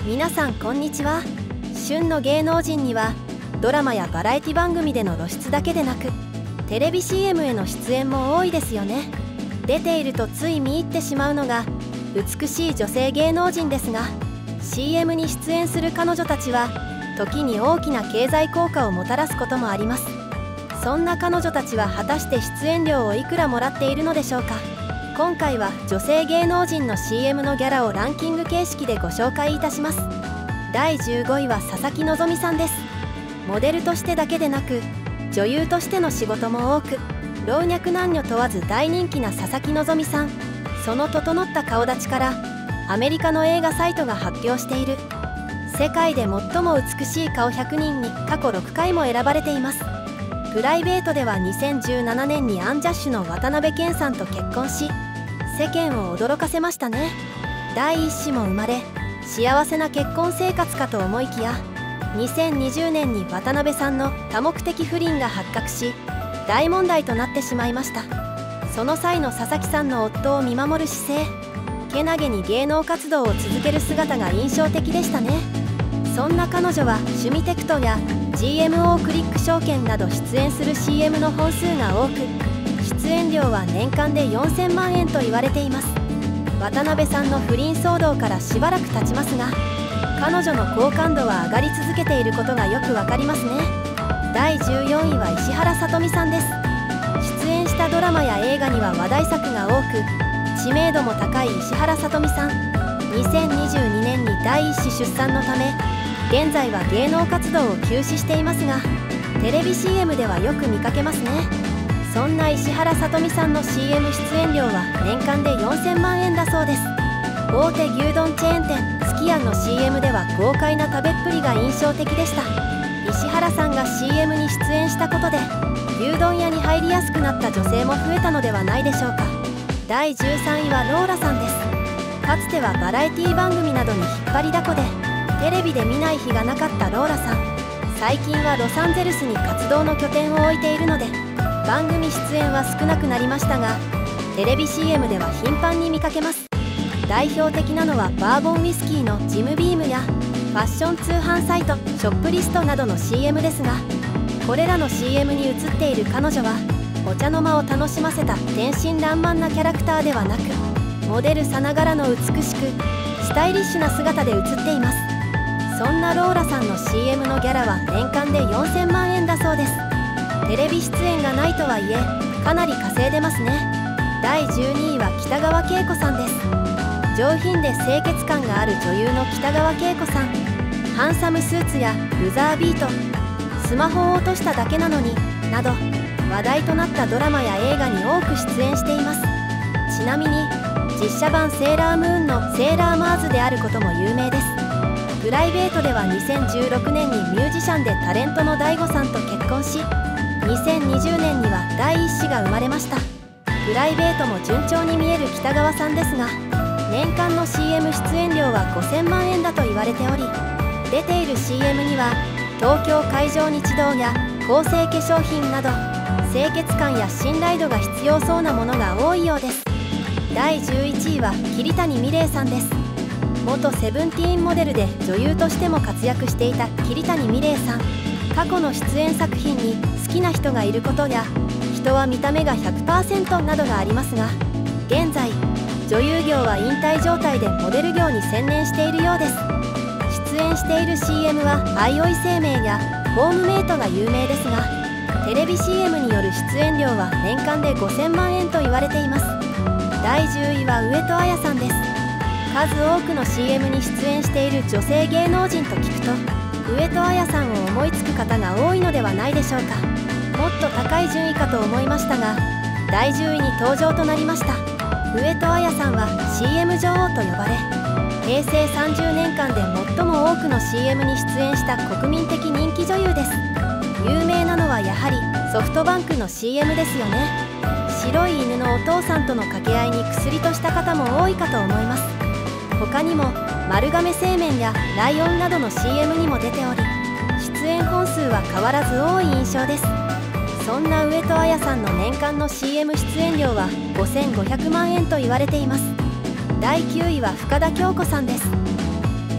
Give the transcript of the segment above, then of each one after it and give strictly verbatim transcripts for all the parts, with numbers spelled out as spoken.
皆さんこんにちは。旬の芸能人にはドラマやバラエティ番組での露出だけでなくテレビ シーエム への出演も多いですよね。出ているとつい見入ってしまうのが美しい女性芸能人ですが、 シーエム に出演する彼女たちは時に大きな経済効果をもたらすこともあります。そんな彼女たちは果たして出演料をいくらもらっているのでしょうか。今回は女性芸能人の シーエム のギャラをランキング形式でご紹介いたします。だいじゅうごいは佐々木希さんです。モデルとしてだけでなく女優としての仕事も多く、老若男女問わず大人気な佐々木希さん。その整った顔立ちからアメリカの映画サイトが発表している世界で最も美しい顔ひゃくにんに過去ろっかいも選ばれています。プライベートではにせんじゅうななねんにアンジャッシュの渡辺謙さんと結婚し世間を驚かせましたね。第一子も生まれ幸せな結婚生活かと思いきや、にせんにじゅうねんに渡辺さんの多目的不倫が発覚し大問題となってしまいました。その際の佐々木さんの夫を見守る姿勢、けなげに芸能活動を続ける姿が印象的でしたね。そんな彼女はシュミテクトや ジーエムオー クリック証券など出演する シーエム の本数が多く、出演料は年間でよんせんまんえんと言われています。渡辺さんの不倫騒動からしばらく経ちますが、彼女の好感度は上がり続けていることがよくわかりますね。だいじゅうよんいは石原さとみさんです。出演したドラマや映画には話題作が多く知名度も高い石原さとみさん。にせんにじゅうにねんに第一子出産のため現在は芸能活動を休止していますが、テレビ シーエム ではよく見かけますね。そんな石原さとみさんの シーエム 出演料は年間でよんせんまんえんだそうです。大手牛丼チェーン店すき家の シーエム では豪快な食べっぷりが印象的でした。石原さんが シーエム に出演したことで牛丼屋に入りやすくなった女性も増えたのではないでしょうか。だいじゅうさんいはローラさんです。かつてはバラエティ番組などに引っ張りだこでテレビで見ない日がなかったローラさん。最近はロサンゼルスに活動の拠点を置いているので番組出演は少なくなりましたが、テレビ シーエム では頻繁に見かけます。代表的なのはバーボンウイスキーのジムビームやファッション通販サイトショップリストなどの シーエム ですが、これらの シーエム に映っている彼女はお茶の間を楽しませた天真爛漫なキャラクターではなく、モデルさながらの美しくスタイリッシュな姿で映っています。そんなローラさんの シーエム のギャラは年間でよんせんまんえんだそうです。テレビ出演がないとはいえかなり稼いでますね。だいじゅうにいは北川景子さんです。上品で清潔感がある女優の北川景子さん。ハンサムスーツやブザービート、スマホを落としただけなのになど話題となったドラマや映画に多く出演しています。ちなみに実写版セーラームーンのセーラーマーズであることも有名です。プライベートではにせんじゅうろくねんにミュージシャンでタレントの ダイゴ さんと結婚しにせんにじゅうねんには第一子が生まれました。プライベートも順調に見える北川さんですが、年間の シーエム 出演料はごせんまんえんだと言われており、出ている シーエム には東京海上日動や厚生化粧品など清潔感や信頼度が必要そうなものが多いようです。だいじゅういちいは桐谷美玲さんです。元セブンティーンモデルで女優としても活躍していた桐谷美玲さん。過去の出演作品に好きな人がいることや人は見た目が ひゃくパーセント などがありますが、現在女優業は引退状態でモデル業に専念しているようです。出演している シーエム はあいおい生命やホームメイトが有名ですが、テレビ シーエム による出演料は年間でごせんまんえんと言われています。だいじゅういは上戸彩さんです。数多くの シーエム に出演している女性芸能人と聞くと上戸彩さんを思いつく方が多いのではないでしょうか。もっと高い順位かと思いましたがだいじゅういに登場となりました。上戸彩さんは シーエム 女王と呼ばれへいせいさんじゅうねんかんで最も多くの シーエム に出演した国民的人気女優です。有名なのはやはりソフトバンクの シーエム ですよね。白い犬のお父さんとの掛け合いに薬とした方も多いかと思います。他にも丸亀製麺やライオンなどの シーエム にも出ており出演本数は変わらず多い印象です。そんな上戸彩さんの年間の シーエム 出演料はごせんごひゃくまんえんと言われています。だいきゅういは深田恭子さんです。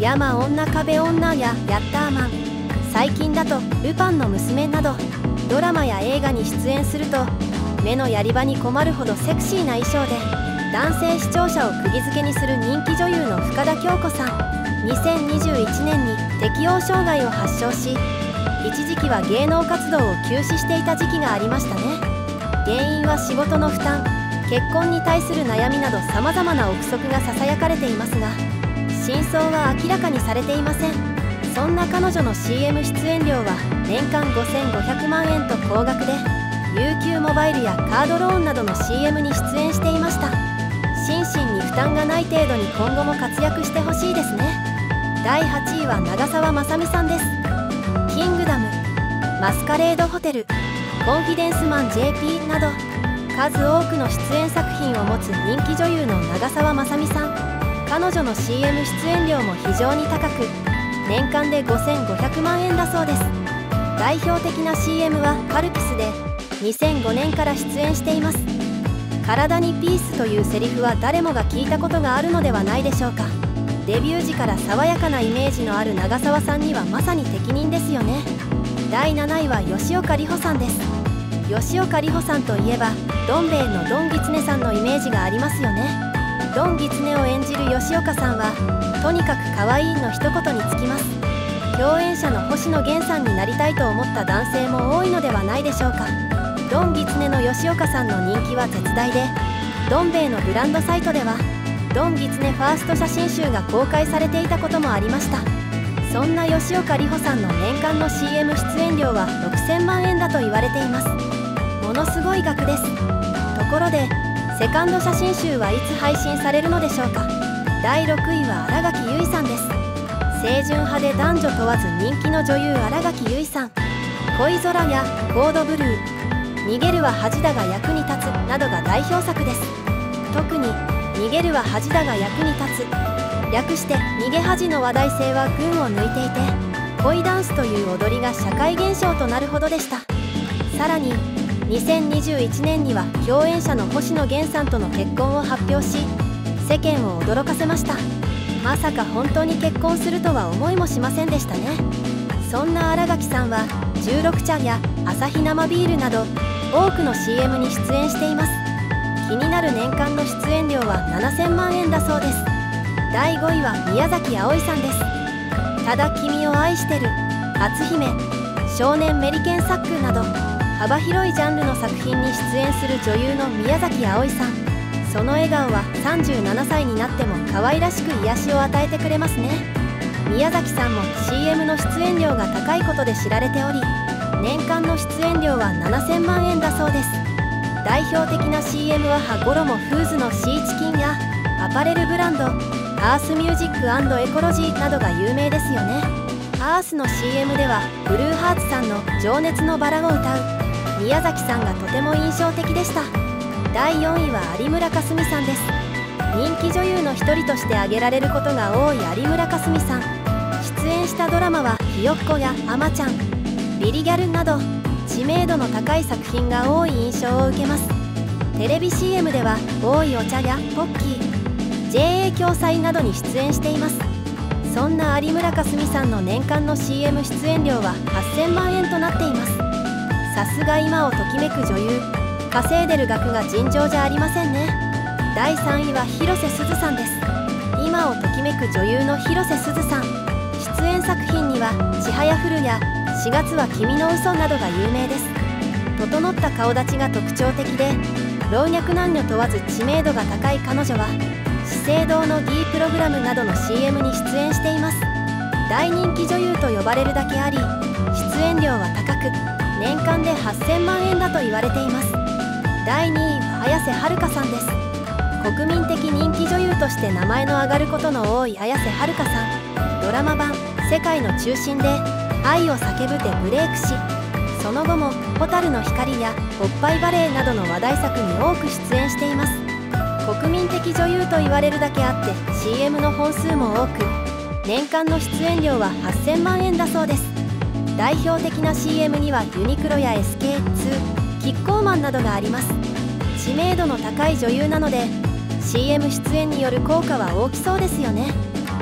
山女壁女やヤッターマン、最近だとルパンの娘などドラマや映画に出演すると目のやり場に困るほどセクシーな衣装で男性視聴者を釘付けにする人気女優の深田恭子さん。にせんにじゅういちねんに適応障害を発症し、一時期は芸能活動を休止していた時期がありましたね。原因は仕事の負担、結婚に対する悩みなどさまざまな憶測がささやかれていますが、真相は明らかにされていません。そんな彼女の シーエム 出演料は年間ごせんごひゃくまんえんと高額で、 ユーキュー モバイルやカードローンなどの シーエム に出演していました。心身に負担がない程度に今後も活躍してほしいですね。だいはちいは長澤まさみさんです。キングダム、マスカレードホテル、コンフィデンスマン ジェーピー など数多くの出演作品を持つ人気女優の長澤まさみさん。彼女の シーエム 出演料も非常に高く、年間でごせんごひゃくまんえんだそうです。代表的な シーエム はカルピスでにせんごねんから出演しています。体にピースというセリフは誰もが聞いたことがあるのではないでしょうか。デビュー時から爽やかなイメージのある長澤さんにはまさに適任ですよね。だいなないは吉岡里帆さんです。吉岡里帆さんといえばどん兵衛のドンギツネさんのイメージがありますよね。ドンギツネを演じる吉岡さんはとにかく可愛いの一言につきます。共演者の星野源さんになりたいと思った男性も多いのではないでしょうか。ドンギツネの吉岡さんの人気は絶大で、どん兵衛のブランドサイトではドンギツネファースト写真集が公開されていたこともありました。そんな吉岡里帆さんの年間の シーエム 出演料はろくせんまんえんだと言われています。ものすごい額です。ところでセカンド写真集はいつ配信されるのでしょうか。だいろくいは新垣結衣さんです。清純派で男女問わず人気の女優新垣結衣さん。恋空やコードブルー、逃げるは恥だが役に立つなどが代表作です。特に逃げるは恥だが役に立つ、略して逃げ恥の話題性は群を抜いていて、恋ダンスという踊りが社会現象となるほどでした。さらににせんにじゅういちねんには共演者の星野源さんとの結婚を発表し、世間を驚かせました。まさか本当に結婚するとは思いもしませんでしたね。そんな新垣さんはじゅうろく茶やアサヒ生ビールなど多くの シーエム に出演しています。気になる年間の出演料はななせんまんえんだそうです。だいごいは宮崎あおいさんです。ただ君を愛してる、篤姫、少年メリケンサックなど幅広いジャンルの作品に出演する女優の宮崎あおいさん。その笑顔はさんじゅうななさいになっても可愛らしく癒しを与えてくれますね。宮崎さんも シーエム の出演料が高いことで知られており、年間の出演料はななせんまんえんだそうです。代表的な シーエム は羽衣フーズのシーチキンやアパレルブランドアースミュージック&エコロジーなどが有名ですよね。アースの シーエム ではブルーハーツさんの情熱のバラを歌う宮崎さんがとても印象的でした。だいよんいは有村架純さんです。人気女優の一人として挙げられることが多い有村架純さん。出演したドラマはひよっこやあまちゃん、ビリギャルなど知名度の高い作品が多い印象を受けます。テレビ シーエム では多いお茶やポッキー、 ジェーエー 共催などに出演しています。そんな有村架純さんの年間の シーエム 出演料ははっせんまんえんとなっています。さすが今をときめく女優、稼いでる額が尋常じゃありませんね。だいさんいは広瀬すずさんです。今をときめく女優の広瀬すずさん。出演作品にはちはやふるやしがつは君の嘘などが有名です。整った顔立ちが特徴的で、老若男女問わず知名度が高い彼女は資生堂の D プログラムなどの シーエム に出演しています。大人気女優と呼ばれるだけあり、出演料は高く年間ではっせんまんえんだと言われています。だいにいは綾瀬はるかさんです。国民的人気女優として名前の挙がることの多い綾瀬はるかさん。ドラマ版「世界の中心」で愛を叫ぶでブレイクし、その後も「蛍の光」や「おっぱいバレー」などの話題作に多く出演しています。国民的女優と言われるだけあって シーエム の本数も多く、年間の出演料ははっせんまんえんだそうです。代表的な シーエム にはユニクロや エスケーツー、キッコーマンなどがあります。知名度の高い女優なので シーエム 出演による効果は大きそうですよね。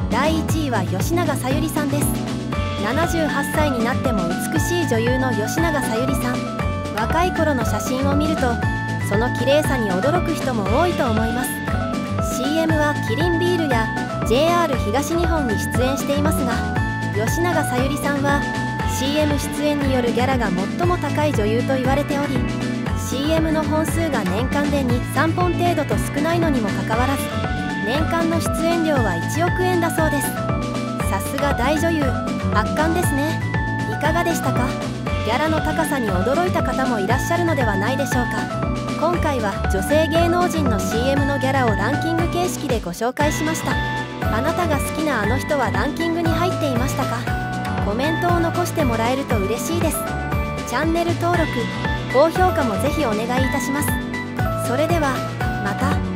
だいいちいは吉永小百合さんです。ななじゅうはっさいになっても美しい女優の吉永小百合さん。若い頃の写真を見るとその綺麗さに驚く人も多いと思います。 シーエム はキリンビールや ジェイアール 東日本に出演していますが、吉永小百合さんは シーエム 出演によるギャラが最も高い女優と言われており、 シーエム の本数が年間でに、さんぽん程度と少ないのにもかかわらず年間の出演料はいちおくえんだそうです。さすが大女優、圧巻ですね。いかがでしたか？ギャラの高さに驚いた方もいらっしゃるのではないでしょうか。今回は女性芸能人の シーエム のギャラをランキング形式でご紹介しました。あなたが好きなあの人はランキングに入っていましたか？コメントを残してもらえると嬉しいです。チャンネル登録、高評価もぜひお願いいたします。それではまた。